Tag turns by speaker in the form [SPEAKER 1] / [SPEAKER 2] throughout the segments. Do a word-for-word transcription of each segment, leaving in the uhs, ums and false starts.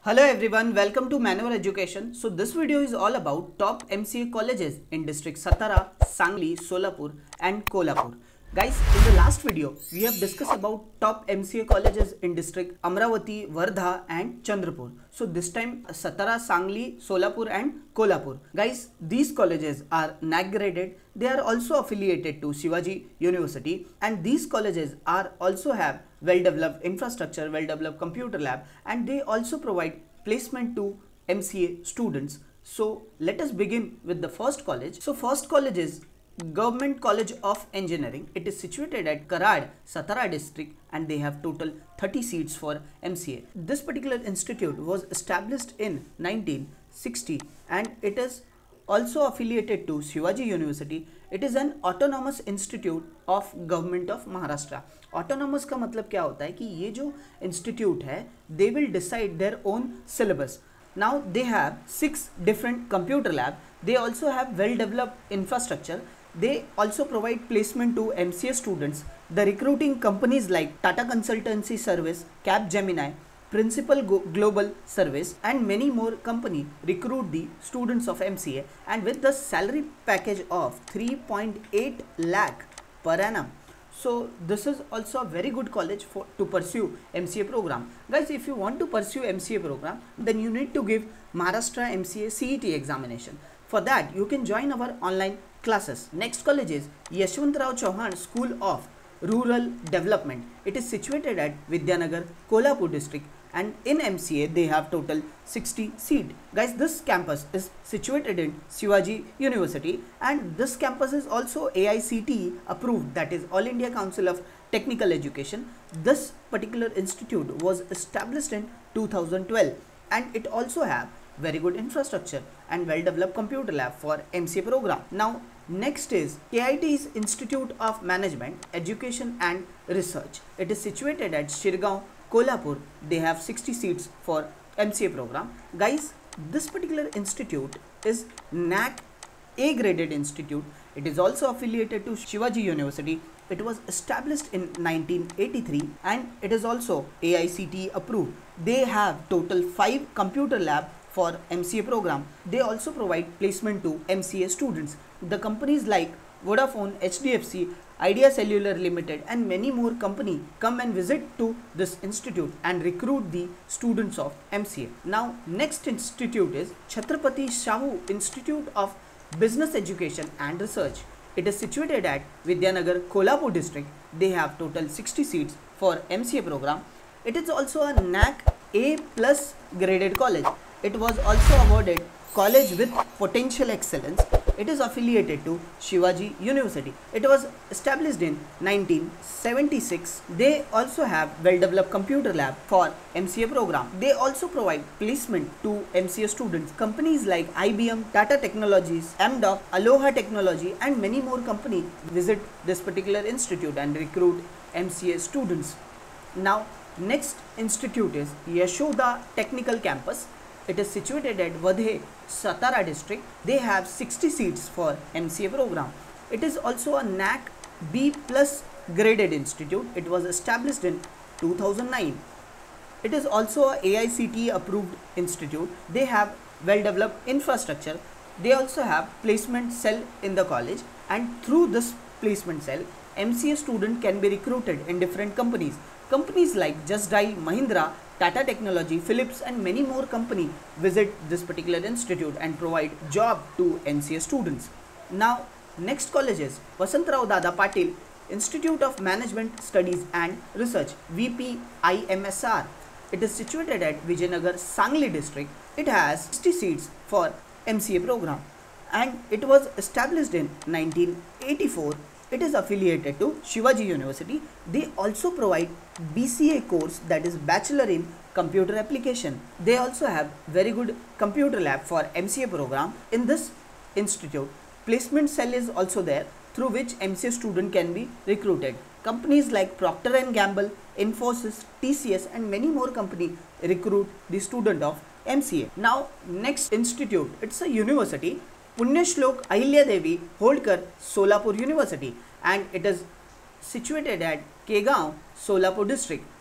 [SPEAKER 1] Hello everyone, welcome to Manor Education. So this video is all about top M C A colleges in district Satara, Sangli, Solapur and Kolhapur. Guys, in the last video, we have discussed about top M C A colleges in district Amravati, Wardha and Chandrapur. So this time Satara, Sangli, Solapur and Kolhapur. Guys, these colleges are N A C graded. They are also affiliated to Shivaji University, and these colleges are also have well-developed infrastructure, well-developed computer lab, and they also provide placement to M C A students. So let us begin with the first college. So first college is Government College of Engineering. It is situated at Karad, Satara district, and they have total thirty seats for M C A. This particular institute was established in nineteen sixty and it is also affiliated to Shivaji University. It is an autonomous institute of Government of Maharashtra. Autonomous का मतलब क्या होता है कि ये जो institute है, they will decide their own syllabus. Now they have six different computer lab. They also have well-developed infrastructure. They also provide placement to M C A students. The recruiting companies like Tata Consultancy Service, Capgemini, Principal Global Service and many more company recruit the students of M C A, and with the salary package of three point eight lakh per annum. So this is also a very good college for to pursue M C A program. Guys, if you want to pursue M C A program, then you need to give Maharashtra M C A C E T examination. For that, you can join our online classes. Next college is Yashwantrao Chauhan School of Rural Development. It is situated at Vidyanagar, Kolhapur district, and in M C A they have total sixty seat. Guys, this campus is situated in Shivaji University, and this campus is also A I C T E approved, that is All India Council of Technical Education. This particular institute was established in two thousand twelve, and it also have very good infrastructure and well developed computer lab for M C A program. Now next is K I T's Institute of Management, Education and Research. It is situated at Shirgaon, Kolhapur. They have sixty seats for M C A program. Guys, this particular institute is N A C A graded institute. It is also affiliated to Shivaji University. It was established in nineteen eighty-three and it is also A I C T E approved. They have total five computer lab for M C A program. They also provide placement to M C A students. The companies like Vodafone, H D F C, Idea Cellular Limited and many more company come and visit to this institute and recruit the students of M C A. Now next institute is Chhatrapati Shahu Institute of Business Education and Research. It is situated at Vidyanagar, Kolhapur district. They have total sixty seats for M C A program. It is also a N A C A plus graded college. It was also awarded College with Potential Excellence. It is affiliated to Shivaji University. It was established in nineteen seventy-six. They also have well-developed computer lab for M C A program. They also provide placement to M C A students. Companies like I B M, Tata Technologies, M Doc, Aloha Technology and many more companies visit this particular institute and recruit M C A students. Now next institute is Yashoda Technical Campus. It is situated at Vadhe, Satara district. They have sixty seats for M C A program. It is also a N A C B plus graded institute. It was established in two thousand nine. It is also a A I C T E approved institute. They have well developed infrastructure. They also have placement cell in the college, and through this placement cell, M C A student can be recruited in different companies. Companies like Just Dial, Mahindra, Tata Technology, Philips and many more companies visit this particular institute and provide job to M C A students. Now next college is Vasantrao Dada Patil Institute of Management Studies and Research, V P I M S R. It is situated at Vijayanagar, Sangli district. It has sixty seats for M C A program and it was established in nineteen eighty-four. It is affiliated to Shivaji University. They also provide B C A course, that is Bachelor in Computer Application. They also have very good computer lab for M C A program. In this institute, placement cell is also there through which M C A student can be recruited. Companies like Procter and Gamble, Infosys, T C S and many more companies recruit the student of M C A. Now next institute, it's a university, Punyashlok Ahilya Devi Holdkar Solapur University, and it is situated at Kegaon, Solapur district.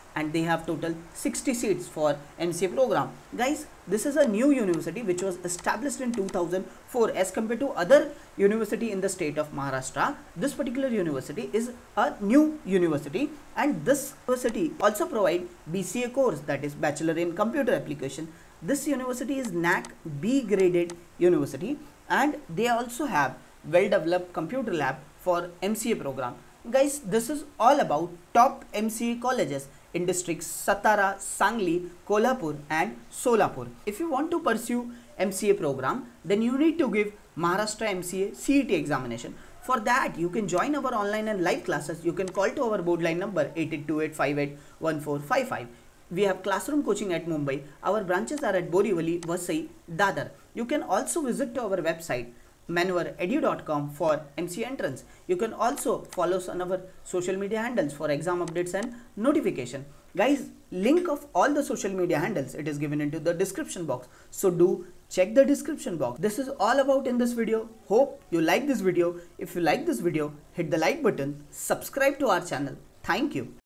[SPEAKER 1] and they have total sixty seats for M C A program. Guys, this is a new university which was established in two thousand four as compared to other university in the state of Maharashtra. This particular university is a new university, and this university also provide B C A course, that is Bachelor in Computer Application. This university is N A C B graded university, and they also have well developed computer lab for M C A program. Guys, this is all about top M C A colleges in districts Satara, Sangli, Kolhapur and Solapur. If you want to pursue M C A program, then you need to give Maharashtra M C A C E T examination. For that, you can join our online and live classes. You can call to our board line number eight eight two eight five eight one four five five. We have classroom coaching at Mumbai. Our branches are at Borivali, Vasai, Dadar. You can also visit to our website manoeuvre edu dot com for M C A entrance. You can also follow us on our social media handles for exam updates and notification. Guys, link of all the social media handles, it is given into the description box. So do check the description box. This is all about in this video. Hope you like this video. If you like this video, hit the like button, subscribe to our channel. Thank you.